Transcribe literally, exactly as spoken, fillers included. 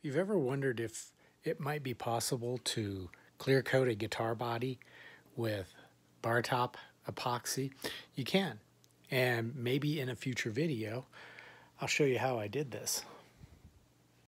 You've ever wondered if it might be possible to clear coat a guitar body with bar top epoxy? You can, and maybe in a future video I'll show you how I did this.